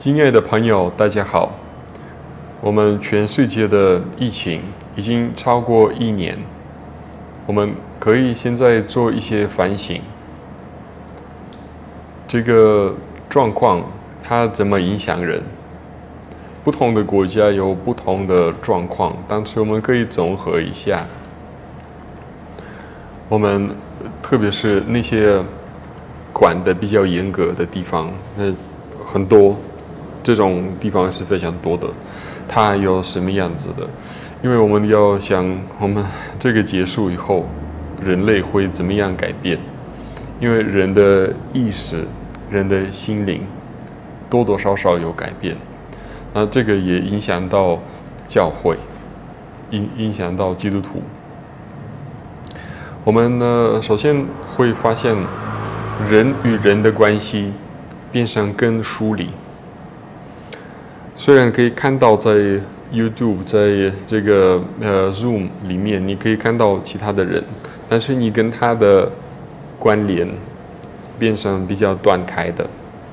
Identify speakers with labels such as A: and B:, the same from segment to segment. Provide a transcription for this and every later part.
A: 亲爱的朋友，大家好。我们全世界的疫情已经超过1年，我们可以现在做一些反省。这个状况它怎么影响人？不同的国家有不同的状况，但是我们可以综合一下。我们特别是那些管得比较严格的地方，很多这种地方是非常多的。它有什么样子的？因为我们要想，我们这个结束以后，人类会怎么样改变？因为人的意识、人的心灵，多多少少有改变。那这个也影响到教会，影响到基督徒。我们呢，首先会发现人与人的关系变成更疏离。虽然可以看到在 YouTube 在这个Zoom 里面，你可以看到其他的人，但是你跟他的关联变成比较断开的。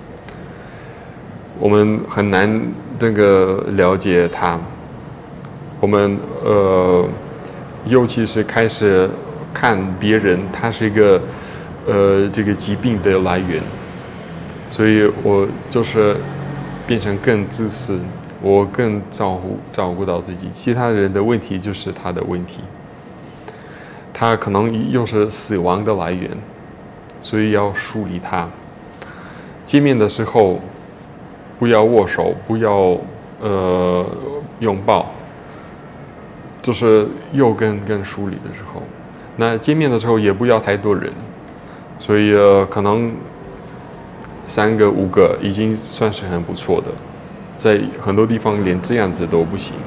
A: 我们很难了解他。我们尤其是开始看别人，他是一个这个疾病的来源，所以我就是变成更自私，我更照顾到自己，其他人的问题就是他的问题，他可能又是死亡的来源，所以要疏离他。见面的时候不要握手，不要拥抱，就是又更疏离的时候。那见面的时候也不要太多人，所以可能3个5个已经算是很不错的，在很多地方连这样子都不行。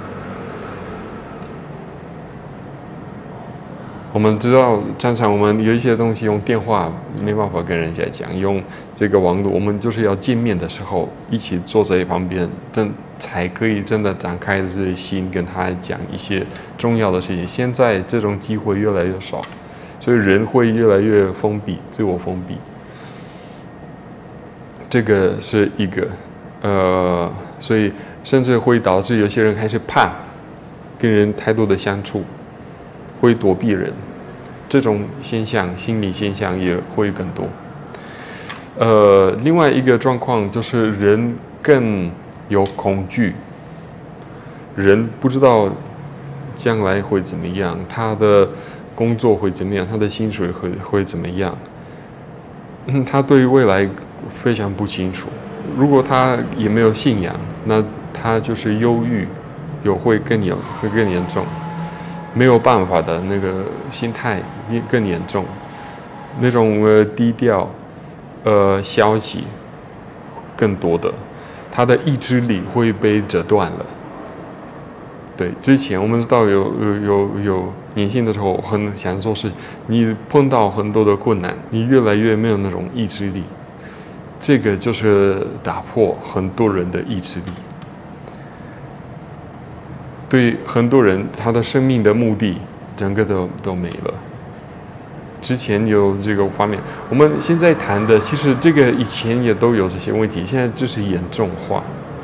A: 我们知道，常常我们有一些东西用电话没办法跟人家讲，用这个网络，我们就是要见面的时候一起坐在旁边，才可以真的展开自己的心，跟他讲一些重要的事情。现在这种机会越来越少，所以人会越来越封闭，自我封闭。这个是一个，所以甚至会导致有些人开始怕跟人太多的相处，会躲避人，这种现象，心理现象也会更多。另外一个状况就是人更有恐惧，人不知道将来会怎么样，他的工作会怎么样，他的薪水会怎么样，他对未来非常不清楚。如果他也没有信仰，那他就是忧郁，会更严重，没有办法的那个心态更严重，那种低调、消极更多的，他的意志力会被折断了。对，之前我们知道有年轻的时候很想做事，你碰到很多的困难，你越来越没有那种意志力。这个就是打破很多人的意志力。对很多人，他的生命的目的整个都没了。之前有这个画面，我们现在谈的，其实这个以前也都有这些问题，现在就是严重化，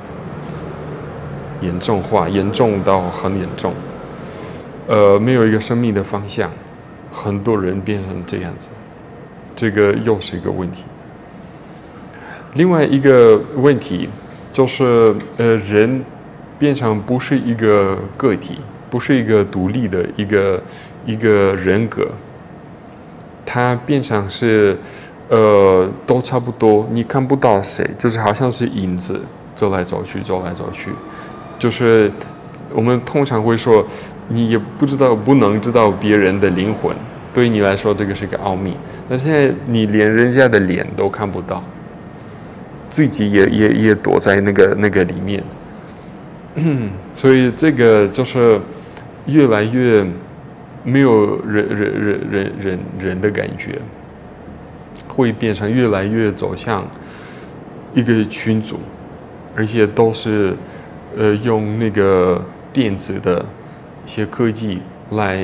A: 严重到很严重。没有一个生命的方向，很多人变成这样子，这个又是一个问题。另外一个问题就是，人变成不是一个个体，不是一个独立的一个人格，它变成是都差不多，你看不到谁，就是好像是影子走来走去，就是我们通常会说，你也不能知道别人的灵魂，对于你来说这个是个奥秘，但现在你连人家的脸都看不到，自己也躲在那个里面。所以这个就是越来越没有人的感觉，会变成越来越走向一个群组，而且都是用那个电子的一些科技来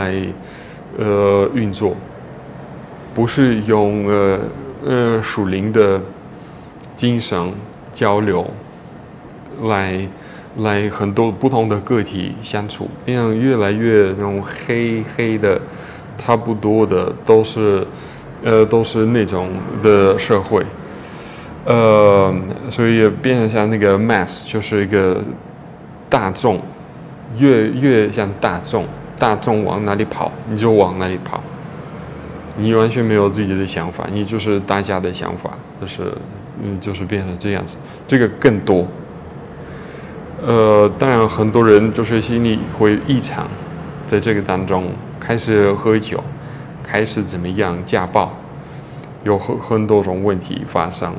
A: 运作，不是用属灵的精神交流，来很多不同的个体相处，变成越来越那种黑的，差不多的都是那种的社会，所以变成像那个 mass 就是一个大众，越像大众往哪里跑你就往哪里跑，你完全没有自己的想法，你就是大家的想法，就是变成这样子，这个更多。当然很多人就是心里会异常，在这个当中开始喝酒，开始怎么样家暴，有很多种问题发生。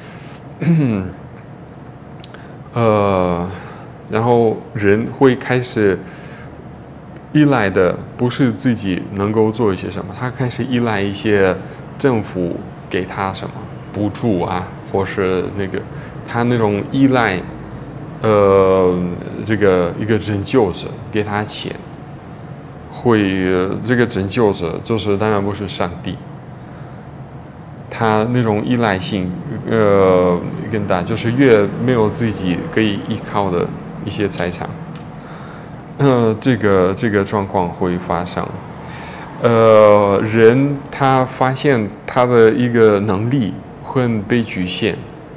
A: 然后人会开始依赖的不是自己能够做一些什么，他开始依赖一些政府给他什么补助啊，或是他那种依赖。这个一个拯救者给他钱，这个拯救者就是当然不是上帝，他那种依赖性更大，就是越没有自己可以依靠的一些财产，这个状况会发生。人他发现他的一个能力会被局限，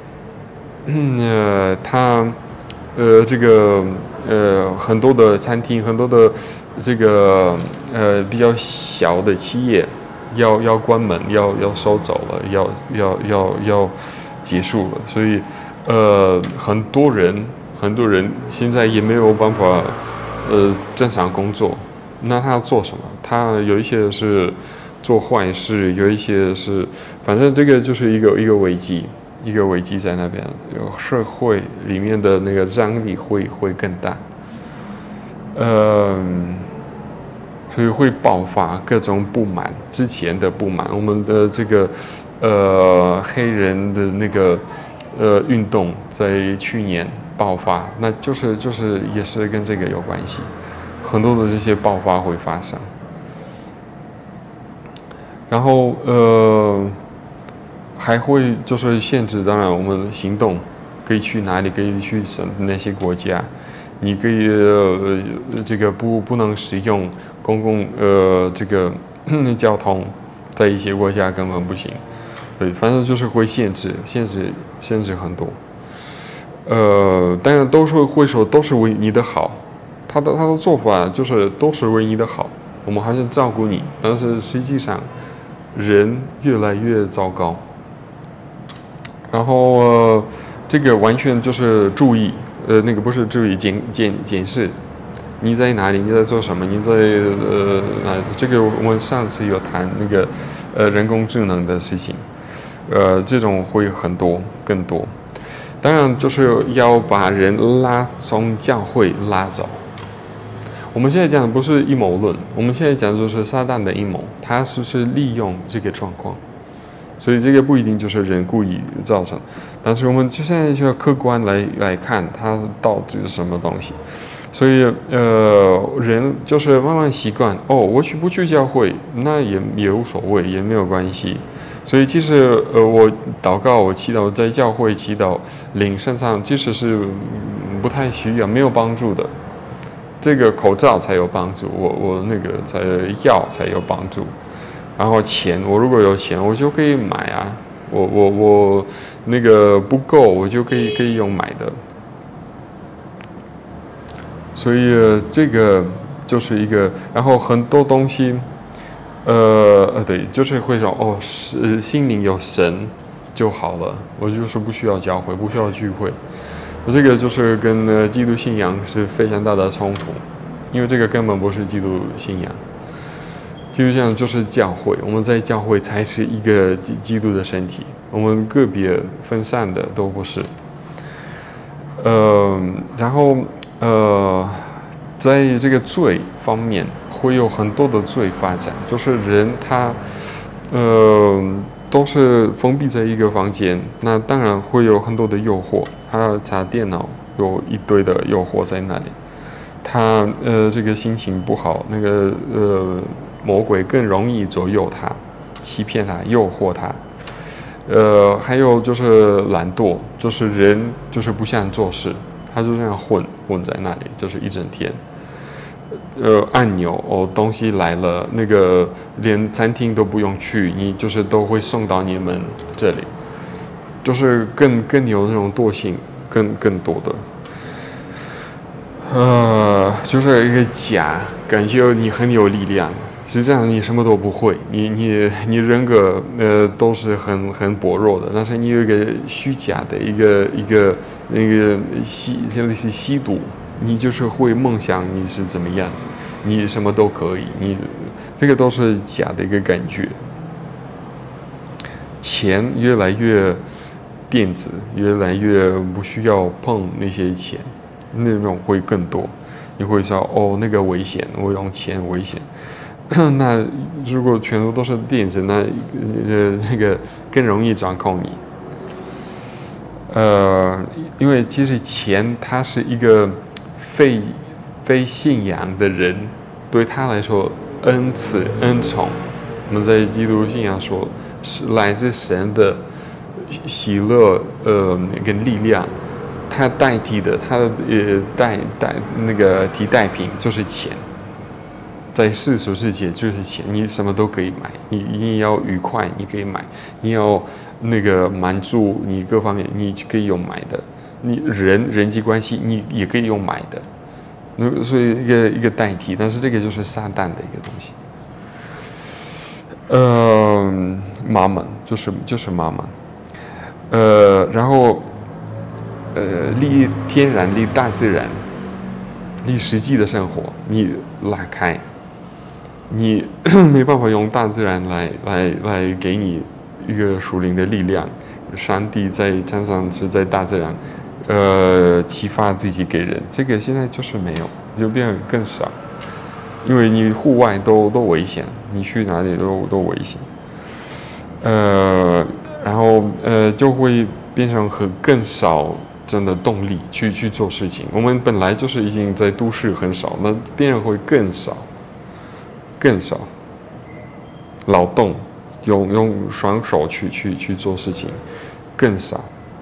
A: 很多的餐厅，很多的比较小的企业要关门，要收走了，要结束了，所以很多人现在也没有办法正常工作，那他做什么？他有一些是做坏事，有一些是反正这个就是一个危机。一个危机在那边，社会里面的那个张力会更大，所以会爆发各种不满，之前的不满，我们的黑人的那个运动在去年爆发，那就是也是跟这个有关系，很多的这些爆发会发生，然后还会就是限制，当然我们行动可以去哪里，可以去那些国家，你可以不能使用公共交通，在一些国家根本不行，对，反正就是会限制很多，当然都是会说都是为你的好，他的做法就是都是为你的好，我们还是照顾你，但是实际上人越来越糟糕。然后这个完全就是注意，不是注意检视，你在哪里，你在做什么，你在这个我们上次有谈人工智能的事情，这种会更多，当然就是要把人从教会拉走。我们现在讲的不是阴谋论，我们现在讲的就是撒旦的阴谋，他是利用这个状况。所以这个不一定就是人故意造成，但是我们现在就要客观来看它到底是什么东西。所以人就是慢慢习惯我不去教会，那也无所谓，也没有关系。所以其实我祷告，我祈祷在教会祈祷领圣餐，其实是不太需要，没有帮助的。这个口罩才有帮助，我药才有帮助。然后钱，我如果有钱，我就可以买啊。我不够，我就可以用买的。所以这个就是一个，然后很多东西，对，就是会说心灵有神就好了，我就是不需要教会，不需要聚会。这个就是跟基督信仰是非常大的冲突，因为这个根本不是基督信仰。基督教就是教会，我们在教会才是一个基督的身体，我们个别分散的都不是。然后在这个罪方面会有很多的罪发展，就是人他都是封闭在一个房间，那当然会有很多的诱惑，他查电脑有一堆的诱惑在那里，他这个心情不好，魔鬼更容易左右他，欺骗他，诱惑他。 还有就是懒惰，就是人就是不想做事，他就这样混在那里，就是一整天。按钮东西来了，那个连餐厅都不用去，你就是都会送到你们这里，就是更有那种惰性，更多的。就是一个假，感觉你很有力量，实际上你什么都不会，你人格都是很薄弱的，但是你有一个虚假的一个那个类似吸毒，你就是会梦想你是怎么样子，你什么都可以，你这个都是假的一个感觉。钱越来越电子，越来越不需要碰那些钱。那种会更多，你会说那个危险，我用钱危险。那如果全部都是电子，那这个更容易掌控你。因为其实钱它是一个非信仰的人，对他来说恩赐恩宠，我们在基督信仰说是来自神的喜乐跟力量。它代替的，它的那个替代品就是钱，在世俗世界就是钱，你什么都可以买，你要愉快你可以买，你要那个满足你各方面你可以用买的，你人际关系你也可以用买的，所以一个代替，但是这个就是撒旦的一个东西。妈妈就是妈妈，然后。离天然、离大自然、离实际的生活，你拉开，你没办法用大自然来给你一个属灵的力量。上帝在山上是在大自然，启发自己给人，这个现在就是没有，就变得更少，因为你户外都危险，你去哪里都危险。然后就会变成更少。真的动力去做事情，我们本来就是已经在都市很少，那变得会更少。劳动用双手去做事情更少，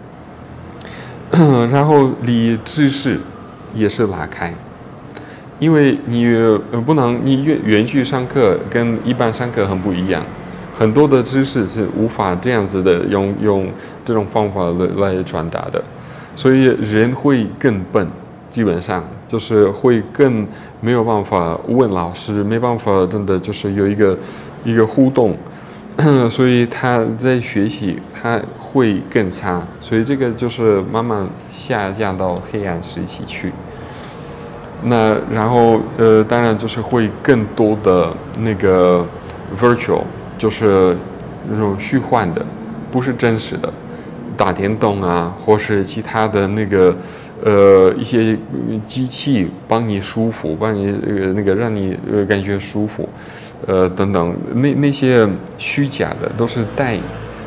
A: 然后离知识也是拉开，因为你不能你远距上课跟一般上课很不一样，很多的知识是无法这样子的用这种方法来传达的。所以人会更笨，基本上就是会更没有办法问老师，没办法真的就是有一个互动，所以他在学习他会更差，所以这个就是慢慢下降到黑暗时期去。那然后当然就是会更多的那个 virtual， 就是那种虚幻的，不是真实的。打电动啊，或是其他的那个一些机器帮你舒服，帮你那个让你感觉舒服，等等，那些虚假的都是带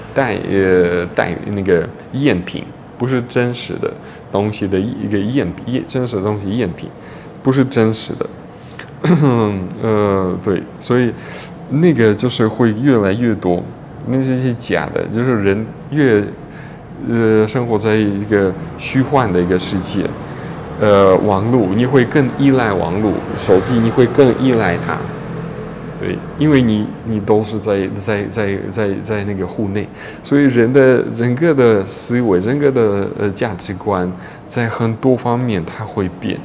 A: 那个赝品，不是真实的东西的一个真实的东西赝品，不是真实的。对，所以那个就是会越来越多，那是些假的，就是人越生活在一个虚幻的一个世界，网络你会更依赖网络，手机你会更依赖它，对，因为你都是在那个户内，所以人的整个的思维、整个的价值观，在很多方面它会变，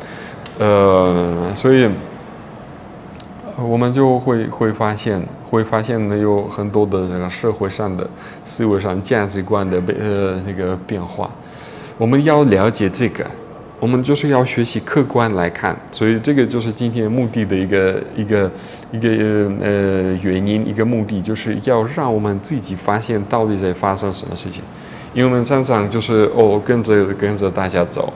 A: 所以我们就会发现呢，有很多的这个社会上的思维上价值观的那个变化。我们要了解这个，我们就是要学习客观来看。所以这个就是今天目的的一个原因，一个目的，就是要让我们自己发现到底在发生什么事情。因为我们常常就是跟着大家走，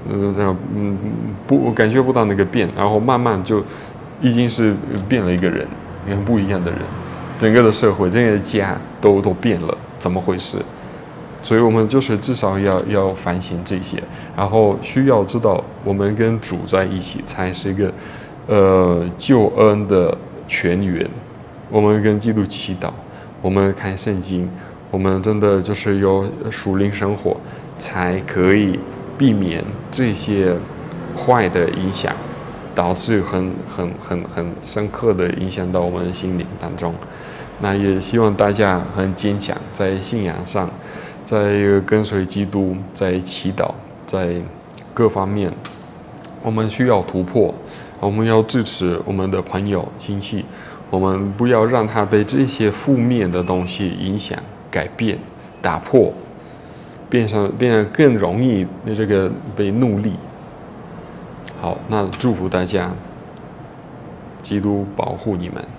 A: 不感觉不到那个变，然后慢慢就已经是变了一个人，很不一样的人，整个的社会、整个的家都变了，怎么回事？所以我们就是至少要反省这些，然后需要知道我们跟主在一起才是一个救恩的泉源。我们跟基督祈祷，我们看圣经， 我们真的就是有属灵生活，才可以避免这些坏的影响，导致很深刻的影响到我们的心灵当中。那也希望大家很坚强，在信仰上，在跟随基督，在祈祷，在各方面，我们需要突破。我们要支持我们的朋友亲戚，我们不要让他被这些负面的东西影响、改变、打破，变得更容易这个被怒力。好，那祝福大家，基督保护你们。